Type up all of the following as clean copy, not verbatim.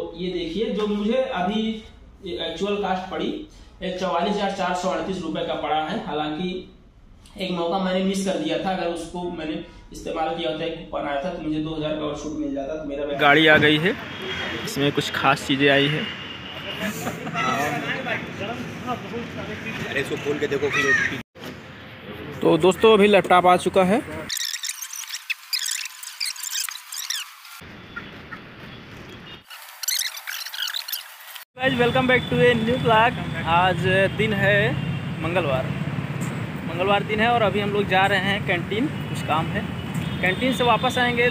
ये देखिए जो मुझे अभी एक्चुअल कास्ट पड़ी 44,438 रुपए का पड़ा है। हालांकि एक मौका मैंने मिस कर दिया था, अगर उसको मैंने इस्तेमाल किया होता, एक कूपन आया था तो मुझे 2000 का और छूट मिल जाता। तो मेरा गाड़ी आ गई है, इसमें कुछ खास चीज़ें आई है। अरे इसको खोल के देखो। तो दोस्तों अभी लैपटॉप आ चुका है। Welcome back to a new blog. आज दिन है मंगलवार दिन है और अभी हम लोग जा रहे हैं कैंटीन, कुछ काम है। कैंटीन से वापस आएंगे।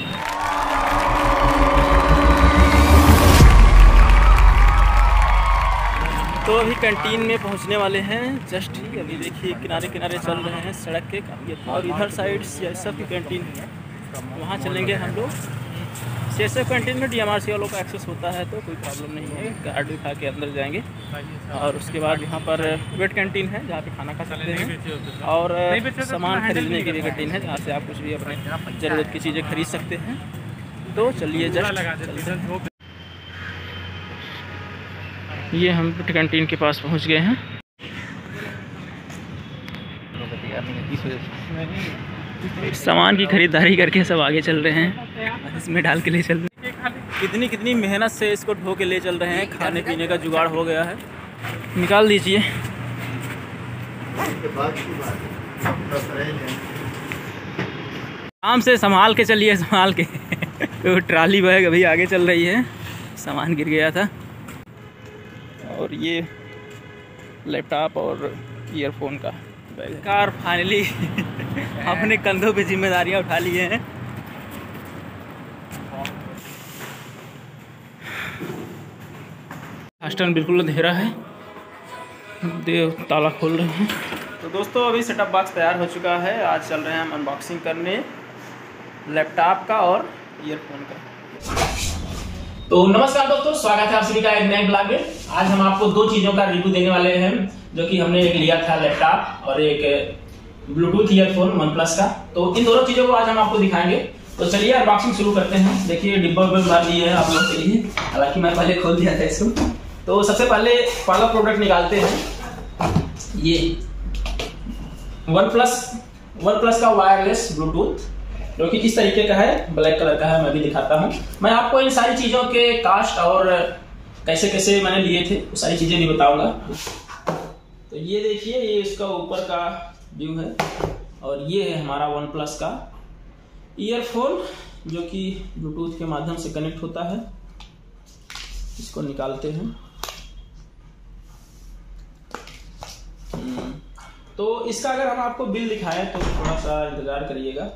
तो अभी कैंटीन में पहुंचने वाले हैं जस्ट ही। अभी देखिए किनारे किनारे चल रहे हैं सड़क के, और इधर साइड सीएसएफ की कैंटीन है, वहाँ चलेंगे हम लोग। सीएसएफ कैंटीन में डीएमआरसी वालों का एक्सेस होता है तो कोई प्रॉब्लम नहीं है, कार्ड दिखा के अंदर जाएंगे। और उसके बाद यहाँ पर वेट कैंटीन है जहाँ पे खाना खा सकते हैं, और सामान खरीदने की भी कैंटीन है जहाँ से आप कुछ भी अपने ज़रूरत की चीज़ें खरीद सकते हैं। तो चलिए जस्ट ये हम कैंटीन के पास पहुँच गए हैं। सामान की खरीदारी करके सब आगे चल रहे हैं, इसमें डाल के ले चल रहे हैं। कितनी मेहनत से इसको ढो के ले चल रहे हैं। खाने पीने का जुगाड़ हो गया है, निकाल दीजिए। आराम से संभाल के चलिए, संभाल के। तो ट्राली बैग अभी आगे चल रही है, सामान गिर गया था। और ये लैपटॉप और ईयरफोन का बैग। कार फाइनली अपने कंधों पे जिम्मेदारियां उठा लिए हैं। फास्टन बिल्कुल अंधेरा है, देव ताला खोल रहे हैं। तो दोस्तों अभी सेटअप बॉक्स तैयार हो चुका है। आज चल रहे हैं हम अनबॉक्सिंग करने लैपटॉप का और ईयरफोन का। तो नमस्कार दोस्तों, स्वागत है आप सभी का एक नए ब्लॉग में। आज हम आपको दो चीजों का रिव्यू देने वाले हैं, जो कि हमने एक लिया था लैपटॉप और एक ब्लूटूथ ईयरफोन OnePlus का। तो इन दोनों चीजों को आज हम आपको दिखाएंगे। तो चलिए अनबॉक्सिंग शुरू करते हैं। देखिए डिब्बा भर लिए हैं आप लोग के लिए, हालांकि मैं पहले खोल दिया था इसको। तो सबसे पहले पहला प्रोडक्ट निकालते हैं, ये OnePlus का वायरलेस ब्लूटूथ, जो कि इस तरीके का है, ब्लैक कलर का है। मैं भी दिखाता हूँ। मैं आपको इन सारी चीजों के कास्ट और कैसे कैसे मैंने लिए थे वो सारी चीजें भी बताऊंगा। तो ये देखिए, ये इसका ऊपर का व्यू है, और ये है हमारा OnePlus का ईयरफोन, जो कि ब्लूटूथ के माध्यम से कनेक्ट होता है। इसको निकालते हैं। तो इसका अगर हम आपको बिल दिखाएं तो थोड़ा सा इंतजार करिएगा।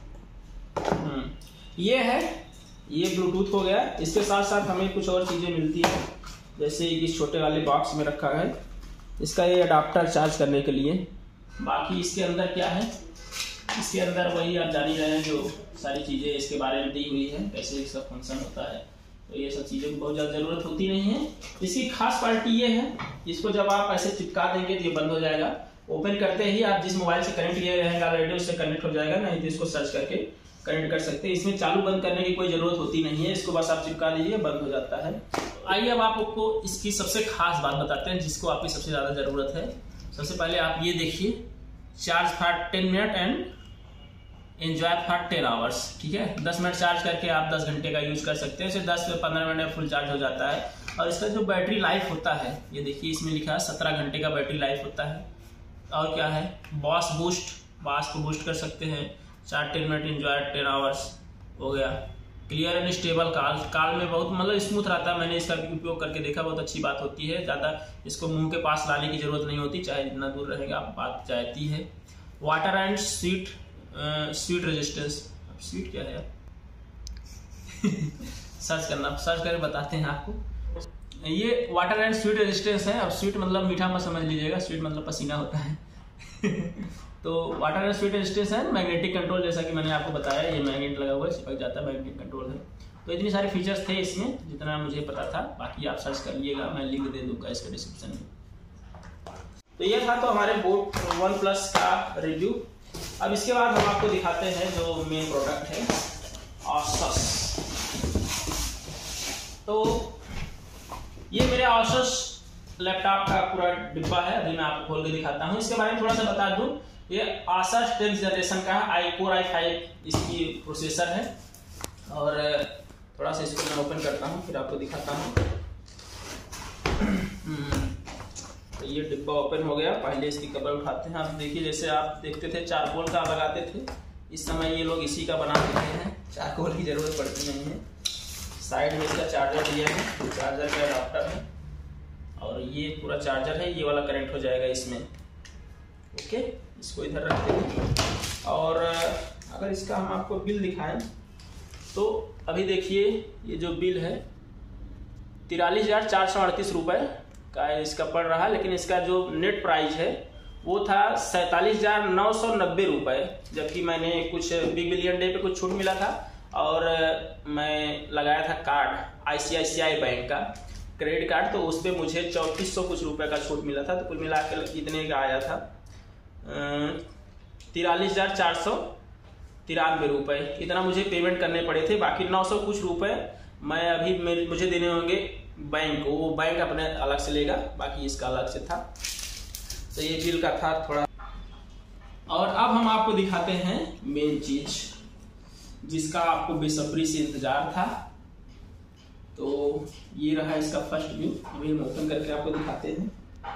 ये है, ये ब्लूटूथ हो गया। इसके साथ साथ हमें कुछ और चीजें मिलती है, जैसे इस छोटे वाले बॉक्स में रखा है इसका ये अडाप्टर चार्ज करने के लिए। बाकी इसके अंदर क्या है, इसके अंदर वही आप जान ही रहे हैं, जो सारी चीजें इसके बारे में दी हुई है, कैसे इसका फंक्शन होता है। तो ये सब चीजों की बहुत ज्यादा जरूरत होती नहीं है। इसकी खास क्वालिटी ये है, इसको जब आप ऐसे चिपका देंगे तो ये बंद हो जाएगा। ओपन करते ही आप जिस मोबाइल से कनेक्ट किए रहेगा ऑलरेडी उससे कनेक्ट हो जाएगा, नहीं तो इसको सर्च करके कनेक्ट कर सकते हैं। इसमें चालू बंद करने की कोई जरूरत होती नहीं है, इसको बस आप चिपका दीजिए, बंद हो जाता है। आइए अब आपको इसकी सबसे खास बात बताते हैं, जिसको आपकी सबसे ज्यादा जरूरत है। सबसे पहले आप ये देखिए, charge for 10 minute and enjoy for 10 hours. ठीक है, 10 मिनट चार्ज करके आप 10 घंटे का यूज कर सकते हैं। इसे 10 से 15 मिनट में फुल चार्ज हो जाता है। और इसका जो बैटरी लाइफ होता है, ये देखिए इसमें लिखा है 17 घंटे का बैटरी लाइफ होता है। और क्या है, बॉस को बूस्ट कर सकते हैं। 10 मिनट एंजॉय 10 आवर्स हो गया। क्लियर एंड स्टेबल कॉल में बहुत मतलब स्मूथ रहता है। मैंने इसका उपयोग करके देखा, बहुत अच्छी बात होती है। ज़्यादा इसको मुंह के पास लाने की जरूरत नहीं होती, चाहे जितना दूर रहेगा बात जाती है। Water and sweet resistance, sweet क्या है सर्च करके बताते हैं आपको। ये वाटर एंड स्वीट रेजिस्टेंस है। अब स्वीट मतलब मीठा मत समझ लीजिएगा, स्वीट मतलब पसीना होता है। तो वाटर एंड स्वीट रेजिस्टेंस है। मैग्नेटिक कंट्रोल, जैसा कि मैंने आपको बताया, ये मैग्नेट लगा हुआ है, चिपक जाता है, मैग्नेटिक कंट्रोल है। तो इतनी सारे फीचर्स थे इसमें, जितना मुझे पता था। बाकी आप सर्च कर लीजिएगा, मैं लिंक दे दूंगा इसके डिस्क्रिप्शन में। तो ये था तो हमारे OnePlus का रिव्यू। अब इसके बाद हम आपको दिखाते हैं जो मेन प्रोडक्ट है, Asus। तो ये मेरे आसुस लैपटॉप का पूरा डिब्बा है। अभी मैं आपको खोल के दिखाता हूँ। इसके बारे में थोड़ा सा बता दूं, ये आसुस 10th जनरेशन का i-Core i5 इसकी प्रोसेसर है। और थोड़ा सा इसको मैं ओपन करता हूँ फिर आपको दिखाता हूँ। तो ये डिब्बा ओपन हो गया। पहले इसकी कवर उठाते हैं। आप देखिए, जैसे आप देखते थे चारकोल का लगाते थे, इस समय ये लोग इसी का बना देते हैं, चारकोल की जरूरत पड़ती नहीं है। साइड में इसका चार्जर दिया है, चार्जर का अडाप्टर है और ये पूरा चार्जर है। ये वाला करंट हो जाएगा इसमें। ओके, इसको इधर रखते हैं। और अगर इसका हम आपको बिल दिखाएं तो अभी देखिए, ये जो बिल है 43,438 रुपये का इसका पड़ रहा है। लेकिन इसका जो नेट प्राइस है वो था 47,990 रुपये, जबकि मैंने कुछ बिग बिलियन डे पे कुछ छूट मिला था और मैं लगाया था कार्ड ICICI बैंक का क्रेडिट कार्ड, तो उस पर मुझे 3400 कुछ रुपए का छूट मिला था। तो कुल मिलाकर इतने का आया था 43,493 रुपये। इतना मुझे पेमेंट करने पड़े थे। बाकी 900 कुछ रुपए मैं अभी मुझे देने होंगे बैंक को, वो बैंक अपने अलग से लेगा, बाकी इसका अलग से था। तो ये बिल का था थोड़ा। और अब हम आपको दिखाते हैं मेन चीज जिसका आपको बेसब्री से इंतजार था। तो ये रहा इसका फर्स्ट व्यू। अभी हम ओपन करके आपको दिखाते हैं।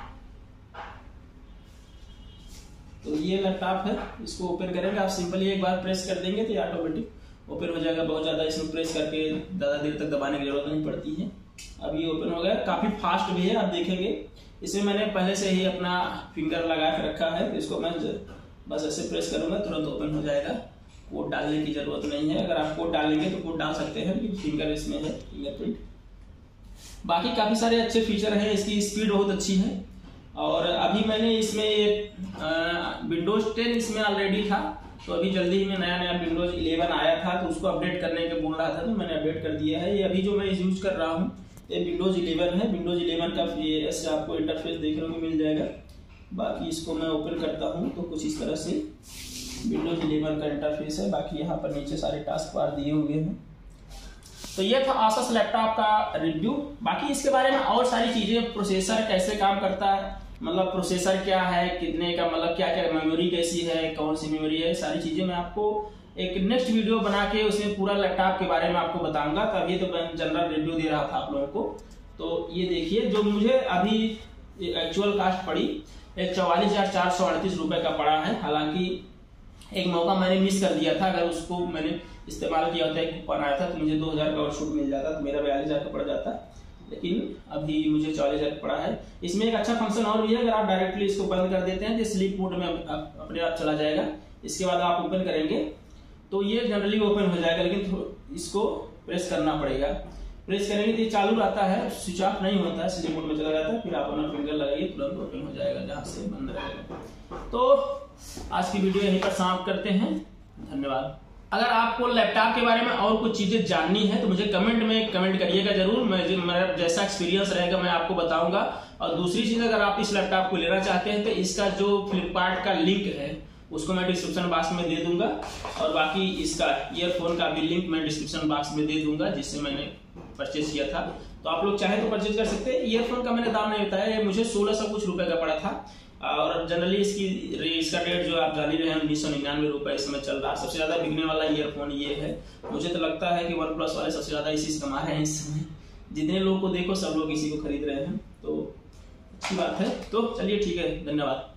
तो ये लैपटॉप है, इसको ओपन करेंगे आप सिंपली एक बार प्रेस कर देंगे तो ये ऑटोमेटिक ओपन हो जाएगा। बहुत ज्यादा इसमें प्रेस करके ज्यादा देर तक दबाने की जरूरत नहीं पड़ती है। अब ये ओपन हो गया, काफी फास्ट भी है। आप देखेंगे इसमें मैंने पहले से ही अपना फिंगर लगा के रखा है। तो इसको मैं बस ऐसे प्रेस करूंगा तुरंत ओपन हो जाएगा। कोड डालने की जरूरत नहीं है। अगर आप कोड डालेंगे तो कोड डाल सकते हैं, लेकिन फिंगर इसमें है, फिंगरप्रिंट। बाकी काफी सारे अच्छे फीचर हैं। इसकी स्पीड बहुत अच्छी है। और अभी मैंने इसमें एक विंडोज 10 इसमें ऑलरेडी था, तो अभी जल्दी ही में नया विंडोज 11 आया था, तो उसको अपडेट करने के बोल रहा था, तो मैंने अपडेट कर दिया है। ये अभी जो मैं यूज कर रहा हूँ ये विंडोज 11 है। विंडोज 11 का ऐसे आपको इंटरफेस देखने को मिल जाएगा। बाकी इसको मैं ओपन करता हूँ तो कुछ इस तरह से विंडोज 11 का इंटरफेस है। बाकी यहाँ पर नीचे सारे टास्क बार दिए हुए हैं। तो ये था आसुस लैपटॉप का रिव्यू। बाकी इसके बारे में और सारी चीजें, प्रोसेसर कैसे काम करता है, मतलब प्रोसेसर क्या है, कितने का, मतलब क्या क्या मेमोरी कैसी है, कौन सी मेमोरी है, सारी चीजें मैं आपको एक नेक्स्ट वीडियो बना के उसमें पूरा लैपटॉप के बारे में आपको बताऊंगा। तो अभी तो मैं जनरल रिव्यू दे रहा था आप लोगों को। तो ये देखिए, जो मुझे अभी एक्चुअल कास्ट पड़ी एक 44,438 रुपए का पड़ा है। हालांकि एक मौका मैंने मिस कर दिया था। अगर उसको मैंने इस्तेमाल किया होता, एक कूपन आया था तो मुझे 2,000 का और छूट मिल जाता, तो मेरा 42,000 का पड़ जाता। लेकिन अभी मुझे 44,000 पड़ा है। इसमें एक अच्छा फंक्शन और भी है, अगर आप डायरेक्टली इसको बंद कर देते हैं तो स्लीप मोड में अपने आप चला जाएगा। इसके बाद आप ओपन करेंगे तो ये जनरली ओपन हो जाएगा, लेकिन इसको प्रेस करना पड़ेगा। प्रेस करेंगे तो ये चालू रहता है, स्विच ऑफ नहीं होता है, स्लीप मोड में चला जाता है। फिर आप अपना फिंगर लगाइए, तुरंत ओपन हो जाएगा जहां से बंद रहेगा। तो आज की वीडियो यहीं पर समाप्त करते हैं। धन्यवाद। अगर आपको लैपटॉप के बारे में और कुछ चीजें जाननी है तो मुझे कमेंट में कमेंट करिएगा जरूर। मेरा जैसा एक्सपीरियंस रहेगा मैं आपको बताऊंगा। और दूसरी चीज, अगर आप इस लैपटॉप को लेना चाहते हैं तो इसका जो फ्लिपकार्ट का लिंक है उसको मैं डिस्क्रिप्शन बॉक्स में दे दूंगा। और बाकी इसका ईयरफोन का भी लिंक मैं डिस्क्रिप्शन बॉक्स में दे दूंगा, जिससे मैंने परचेज किया था। तो आप लोग चाहे तो परचेज कर सकते हैं। ईयरफोन का मैंने दाम नहीं बताया, ये मुझे 1600 कुछ रुपए का पड़ा था। और जनरली इसका रेट जो आप जान ही रहे हैं 1999 रुपए इस समय चल रहा है। सबसे ज्यादा बिकने वाला ईयरफोन ये है। मुझे तो लगता है कि OnePlus वाले सबसे ज्यादा इसी से कमा रहे हैं इस समय। जितने लोग को देखो सब लोग इसी को खरीद रहे हैं, तो अच्छी बात है। तो चलिए ठीक है, धन्यवाद।